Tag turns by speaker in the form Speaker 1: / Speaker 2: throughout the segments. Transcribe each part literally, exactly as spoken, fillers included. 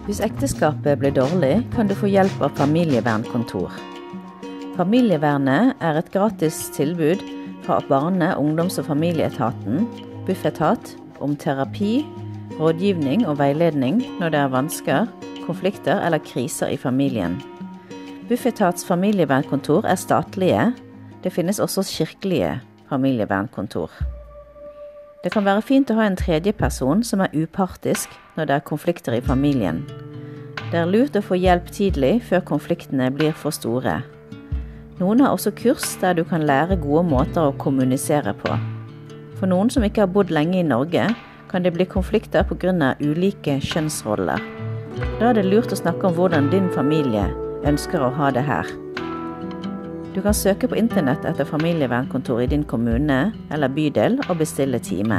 Speaker 1: Hvis ekteskapet blir dårlig, kan du få hjelp av familievernkontor. Familievernet er et gratis tilbud fra Barne-, ungdoms- og familieetaten, Bufetat, om terapi, rådgivning og veiledning når det er vansker, konflikter eller kriser i familien. Bufetats familievernkontor er statlige. Det finnes også kirkelige familievernkontor. Det kan være fint å ha en tredje person som er upartisk når det er konflikter i familien. Det er lurt å få hjelp tidlig før konfliktene blir for store. Noen har også kurs der du kan lære gode måter å kommunisere på. For noen som ikke har bodd lenge i Norge, kan det bli konflikter på grunn av ulike kjønnsroller. Da er det lurt å snakke om hvordan din familie ønsker å ha det her. Du kan søke på internett etter familievernkontor i din kommune eller bydel og bestille time.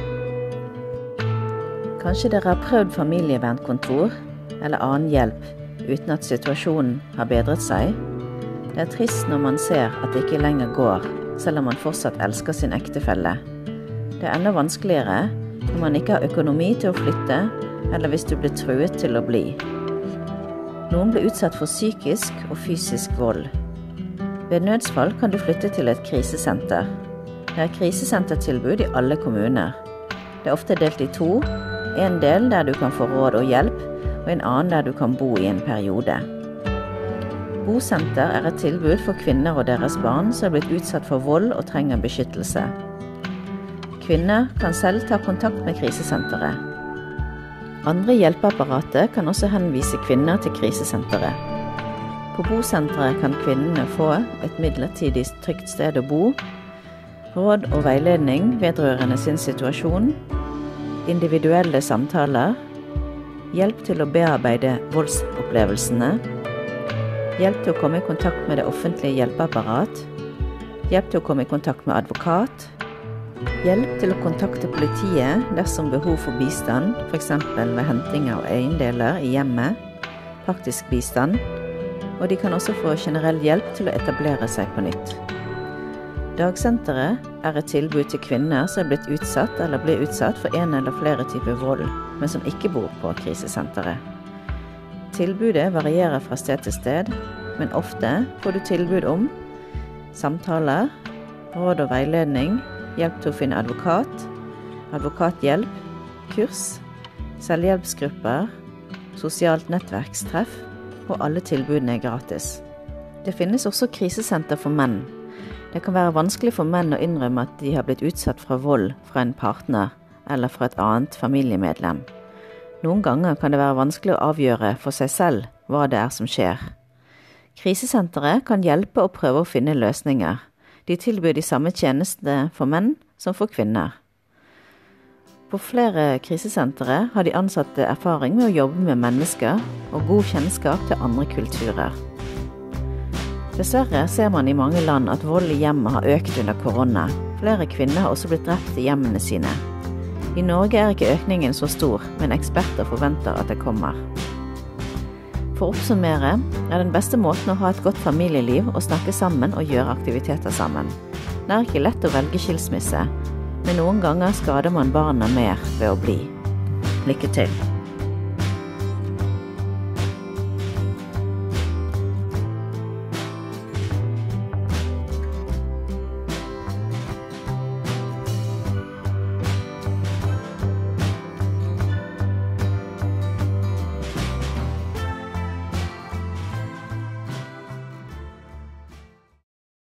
Speaker 1: Kanskje dere har prøvd familievernkontor eller annen hjelp uten at situasjonen har bedret seg. Det er trist når man ser at det ikke lenger går, selv om man fortsatt elsker sin ektefelle. Det er enda vanskeligere når man ikke har økonomi til å flytte, eller hvis du blir truet til å bli. Noen blir utsatt for psykisk og fysisk vold. Ved nødsfall kan du flytte til et krisesenter. Det er krisesentertilbud i alle kommuner. Det er ofte delt i to, en del der du kan få råd og hjelp, og en annen der du kan bo i en periode. Bosenter er et tilbud for kvinner og deres barn som er blitt utsatt for vold og trenger beskyttelse. Kvinner kan selv ta kontakt med krisesenteret. Andre hjelpeapparatet kan også henvise kvinner til krisesenteret. På bosenteret kan kvinnene få et midlertidig trygt sted å bo, råd og veiledning vedrørende sin situasjon, individuelle samtaler, hjelp til å bearbeide voldsopplevelsene, hjelp til å komme i kontakt med det offentlige hjelpeapparat, hjelp til å komme i kontakt med advokat, hjelp til å kontakte politiet dersom behov for bistand, for eksempel ved henting av eiendeler i hjemmet, praktisk bistand, og de kan også få generell hjelp til å etablere seg på nytt. Dagsenteret er et tilbud til kvinner som er blitt utsatt eller blir utsatt for en eller flere typer vold, men som ikke bor på krisesenteret. Tilbudet varierer fra sted til sted, men ofte får du tilbud om samtaler, råd og veiledning, hjelp til å finne advokat, advokathjelp, kurs, selvhjelpsgrupper, sosialt nettverkstreff, og alle tilbudene er gratis. Det finnes også krisesenter for menn. Det kan være vanskelig for menn å innrømme at de har blitt utsatt fra vold fra en partner eller fra et annet familiemedlem. Noen ganger kan det være vanskelig å avgjøre for seg selv hva det er som skjer. Krisesenteret kan hjelpe og prøve å finne løsninger. De tilbyr de samme tjenestene for menn som for kvinner. På flere krisesentere har de ansatte erfaring med å jobbe med mennesker og god kjennskap til andre kulturer. Dessverre ser man i mange land at vold i hjemmet har økt under korona. Flere kvinner har også blitt drept i hjemmene sine. I Norge er ikke økningen så stor, men eksperter forventer at det kommer. For å oppsummere er den beste måten å ha et godt familieliv å snakke sammen og gjøre aktiviteter sammen. Det er ikke lett å velge skilsmisse, men noen ganger skader man barna mer ved å bli. Lykke til!